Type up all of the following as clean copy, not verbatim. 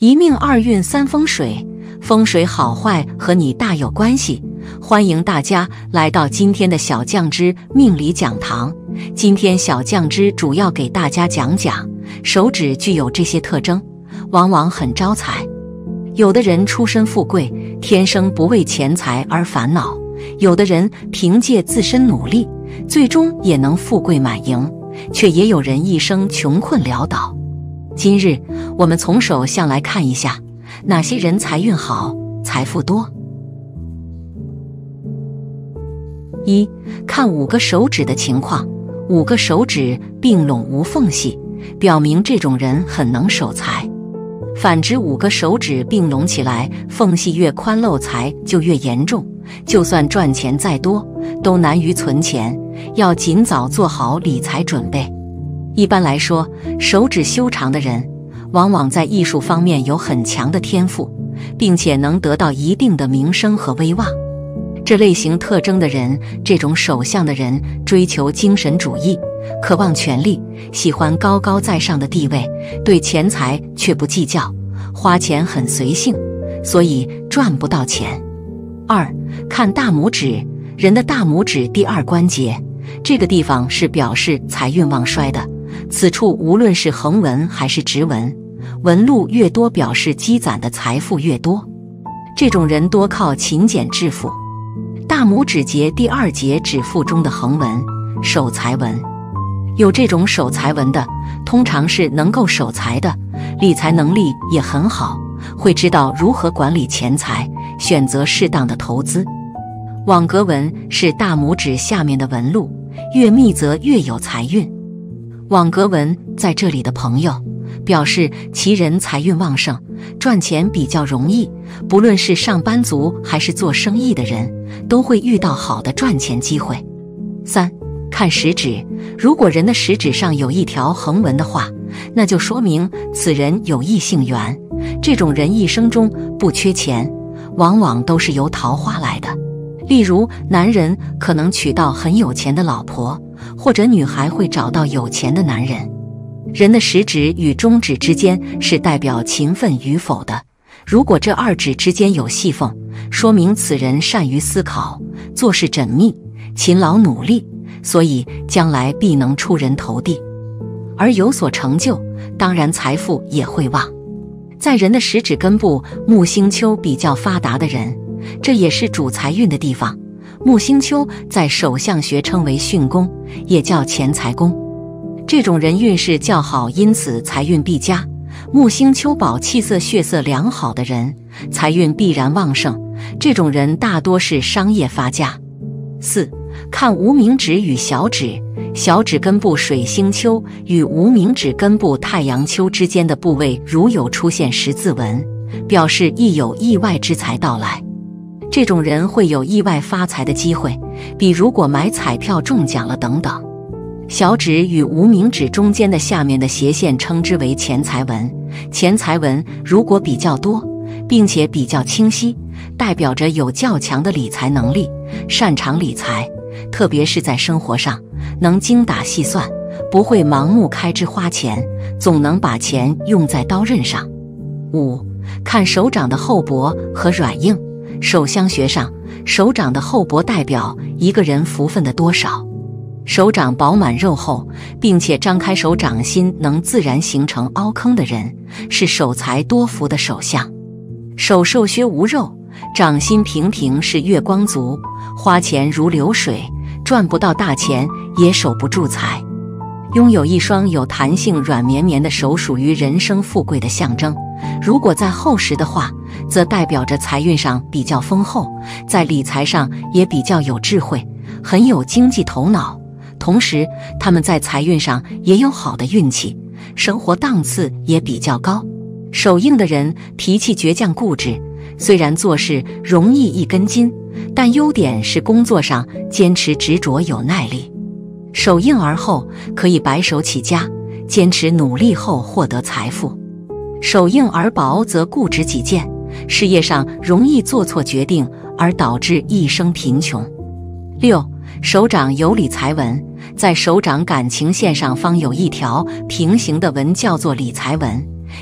一命二运三风水，风水好坏和你大有关系。欢迎大家来到今天的小酱之命理讲堂。今天小酱之主要给大家讲讲，手指具有这些特征，往往很招财。有的人出身富贵，天生不为钱财而烦恼；有的人凭借自身努力，最终也能富贵满盈，却也有人一生穷困潦倒。今日我们从手相来看一下，哪些人财运好，财富多。一、看5个手指的情况，5个手指并拢无缝隙，表明这种人很能守财。反之，5个手指并拢起来，缝隙越宽，漏财就越严重，就算赚钱再多，都难于存钱，要尽早做好理财准备。一般来说，手指修长的人往往在艺术方面有很强的天赋，并且能得到一定的名声和威望。这类型特征的人，这种手相的人追求精神主义，渴望权力，喜欢高高在上的地位，对钱财却不计较，花钱很随性，所以赚不到钱。2、看大拇指，人的大拇指第2关节，这个地方是表示财运旺衰的。此处无论是横纹还是直纹，纹路越多，表示积攒的财富越多。这种人多靠勤俭致富。大拇指节第2节指腹中的横纹，守财纹。有这种守财纹的，通常是能够守财的，理财能力也很好，会知道如何管理钱财，选择适当的投资。网格纹是大拇指下面的纹路，越密则越有财运。网格纹在这里的朋友，表示其人财运旺盛，赚钱比较容易，不论是上班族还是做生意的人，都会遇到好的赚钱机会。3、看食指，如果人的食指上有一条横纹的话，那就说明此人有异性缘，这种人一生中不缺钱，往往都是由桃花来的。例如，男人可能娶到很有钱的老婆，或者女孩会找到有钱的男人。人的食指与中指之间是代表勤奋与否的，如果这2指之间有细缝，说明此人善于思考，做事缜密，勤劳努力，所以将来必能出人头地，而有所成就，当然财富也会旺。在人的食指根部木星丘比较发达的人，这也是主财运的地方。木星丘在手相学称为巽宫，也叫钱财宫。这种人运势较好，因此财运必佳。木星丘宝气色血色良好的人，财运必然旺盛，这种人大多是商业发家。4、看无名指与小指，小指根部水星丘与无名指根部太阳丘之间的部位如有出现十字纹，表示亦有意外之财到来。这种人会有意外发财的机会，比如果买彩票中奖了等等。小指与无名指中间的下面的斜线称之为钱财纹，钱财纹如果比较多，并且比较清晰，代表着有较强的理财能力，擅长理财，特别是在生活上能精打细算，不会盲目开支花钱，总能把钱用在刀刃上。5、看手掌的厚薄和软硬，手相学上，手掌的厚薄代表一个人福分的多少。手掌饱满肉厚，并且张开手掌心能自然形成凹坑的人，是守财多福的手相。手瘦削无肉，掌心平平是月光族，花钱如流水，赚不到大钱，也守不住财。拥有一双有弹性软绵绵的手，属于人生富贵的象征。如果再厚实的话，则代表着财运上比较丰厚，在理财上也比较有智慧，很有经济头脑。同时，他们在财运上也有好的运气，生活档次也比较高。手硬的人脾气倔强固执，虽然做事容易一根筋，但优点是工作上坚持执着有耐力。手硬而厚，可以白手起家，坚持努力后获得财富。手硬而薄则固执己见，事业上容易做错决定，而导致一生贫穷。6、手掌有理财纹，在手掌感情线上方有一条平行的纹，叫做理财纹，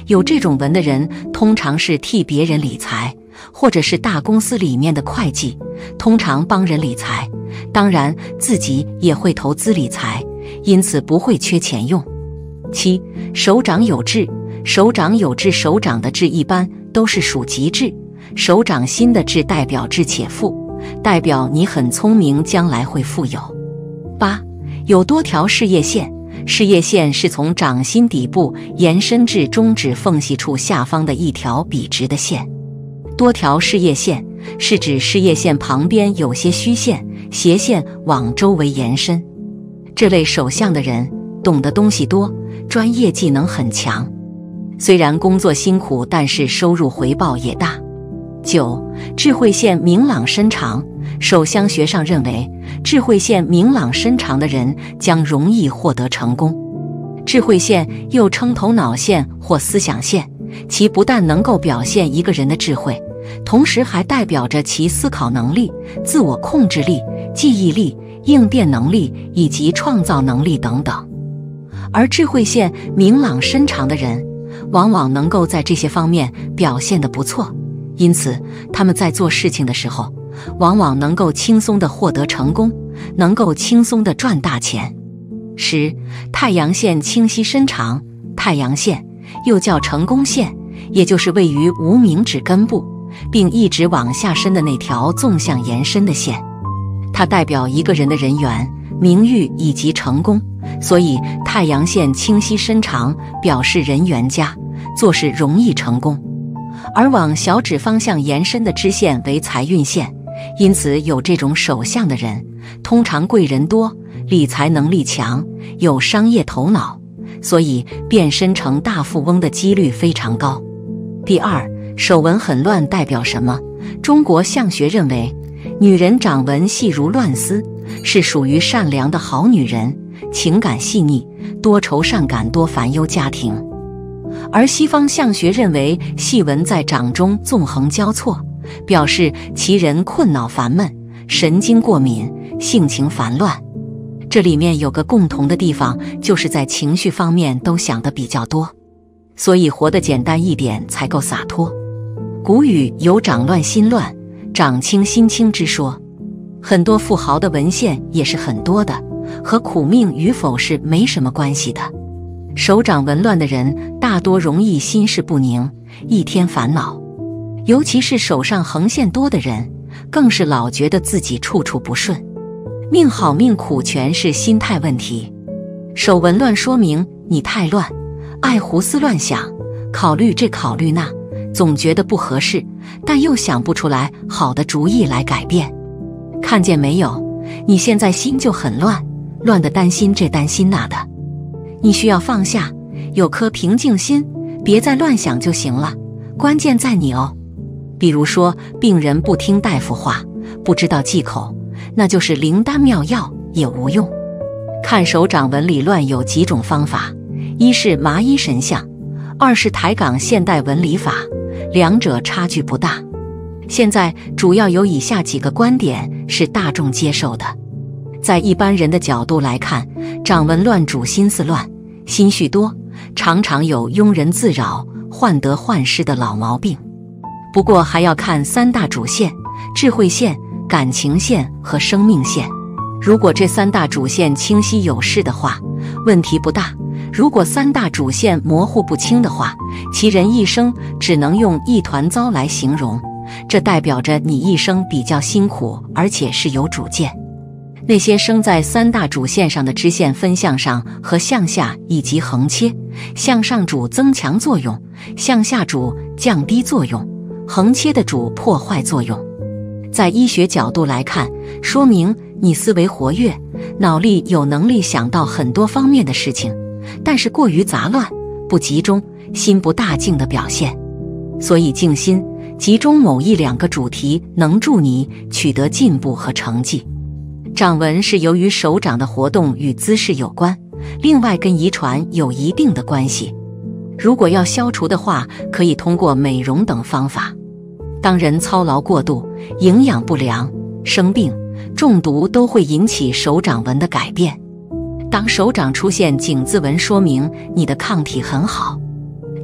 有这种纹的人通常是替别人理财，或者是大公司里面的会计，通常帮人理财，当然自己也会投资理财，因此不会缺钱用。7. 手掌有痣。手掌有痣，手掌的痣一般都是属吉痣，手掌心的痣代表智且富，代表你很聪明，将来会富有。8. 有多条事业线。事业线是从掌心底部延伸至中指缝隙处下方的一条笔直的线。多条事业线是指事业线旁边有些虚线、斜线往周围延伸。这类手相的人懂得东西多，专业技能很强，虽然工作辛苦，但是收入回报也大。9. 智慧线明朗深长。手相学上认为，智慧线明朗深长的人将容易获得成功。智慧线又称头脑线或思想线，其不但能够表现一个人的智慧，同时还代表着其思考能力、自我控制力、记忆力、应变能力以及创造能力等等。而智慧线明朗深长的人，往往能够在这些方面表现得不错，因此他们在做事情的时候，往往能够轻松地获得成功，能够轻松地赚大钱。10. 太阳线清晰深长。太阳线又叫成功线，也就是位于无名指根部，并一直往下伸的那条纵向延伸的线。它代表一个人的人缘、名誉以及成功，所以太阳线清晰深长表示人缘佳，做事容易成功。而往小指方向延伸的支线为财运线，因此有这种手相的人，通常贵人多，理财能力强，有商业头脑，所以变身成大富翁的几率非常高。第2，手纹很乱代表什么？中国相学认为，女人掌纹细如乱丝，是属于善良的好女人，情感细腻，多愁善感，多烦忧家庭。而西方相学认为，细纹在掌中纵横交错，表示其人困恼烦闷，神经过敏，性情烦乱。这里面有个共同的地方，就是在情绪方面都想得比较多，所以活得简单一点才够洒脱。古语有掌乱心乱，掌轻心轻之说，很多富豪的纹线也是很多的，和苦命与否是没什么关系的。手掌纹乱的人大多容易心事不宁，一天烦恼，尤其是手上横线多的人，更是老觉得自己处处不顺，命好命苦全是心态问题。手纹乱说明你太乱，爱胡思乱想，考虑这考虑那，总觉得不合适，但又想不出来好的主意来改变。看见没有，你现在心就很乱，乱的担心这担心那的。你需要放下，有颗平静心，别再乱想就行了，关键在你哦。比如说病人不听大夫话，不知道忌口，那就是灵丹妙药也无用。看手掌纹理乱有几种方法，一是麻衣神相，二是抬杠现代纹理法，两者差距不大。现在主要有以下几个观点是大众接受的。在一般人的角度来看，掌纹乱主心思乱，心绪多，常常有庸人自扰、患得患失的老毛病。不过还要看三大主线：智慧线、感情线和生命线。如果这三大主线清晰有势的话，问题不大；如果三大主线模糊不清的话，其人一生只能用一团糟来形容，这代表着你一生比较辛苦，而且是有主见。那些生在三大主线上的支线分向上和向下以及横切，向上主增强作用，向下主降低作用，横切的主破坏作用。在医学角度来看，说明你思维活跃，脑力有能力想到很多方面的事情，但是过于杂乱，不集中，心不大静的表现。所以静心，集中某一两个主题，能助你取得进步和成绩。掌纹是由于手掌的活动与姿势有关，另外跟遗传有一定的关系。如果要消除的话，可以通过美容等方法。当人操劳过度、营养不良、生病、中毒都会引起手掌纹的改变。当手掌出现井字纹，说明你的抗体很好；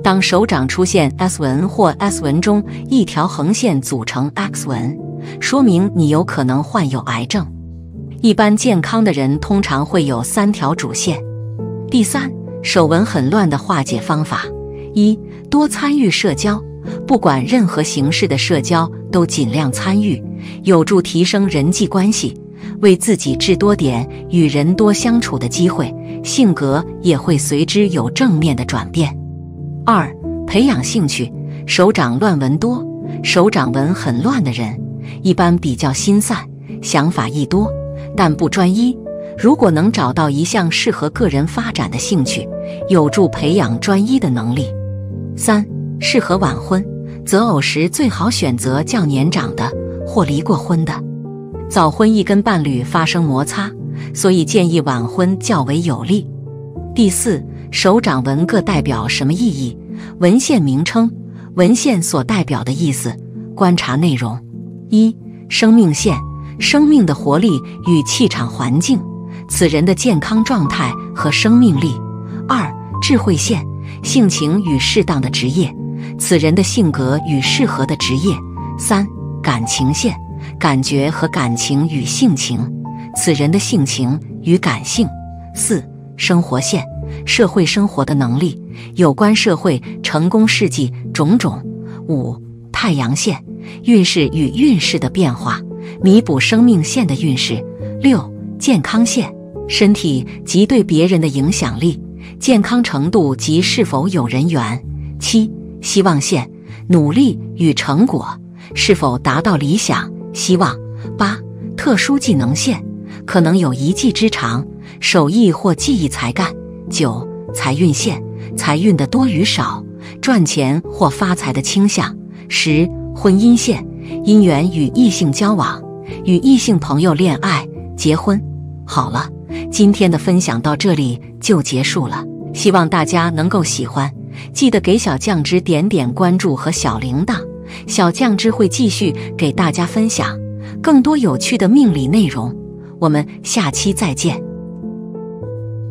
当手掌出现 S 纹或 S 纹中一条横线组成 X 纹，说明你有可能患有癌症。一般健康的人通常会有3条主线。第三，手纹很乱的化解方法：一、多参与社交，不管任何形式的社交都尽量参与，有助提升人际关系，为自己制多点与人多相处的机会，性格也会随之有正面的转变。二、培养兴趣，手掌乱纹多，手掌纹很乱的人一般比较心散，想法亦多，但不专一。如果能找到一项适合个人发展的兴趣，有助培养专一的能力。三、适合晚婚，择偶时最好选择较年长的或离过婚的。早婚易跟伴侣发生摩擦，所以建议晚婚较为有利。第四，手掌纹各代表什么意义？文献名称，文献所代表的意思，观察内容。一、生命线，生命的活力与气场环境，此人的健康状态和生命力。二、智慧线，性情与适当的职业，此人的性格与适合的职业。三、感情线，感觉和感情与性情，此人的性情与感性。四、生活线，社会生活的能力，有关社会成功事迹种种。五、太阳线，运势与运势的变化，弥补生命线的运势。六、健康线，身体及对别人的影响力，健康程度及是否有人缘。七、希望线，努力与成果，是否达到理想希望。八、特殊技能线，可能有一技之长，手艺或技艺才干。九、财运线，财运的多与少，赚钱或发财的倾向。十、婚姻线，姻缘与异性交往，与异性朋友恋爱结婚。好了，今天的分享到这里就结束了，希望大家能够喜欢，记得给小酱汁点点关注和小铃铛，小酱汁会继续给大家分享更多有趣的命理内容，我们下期再见。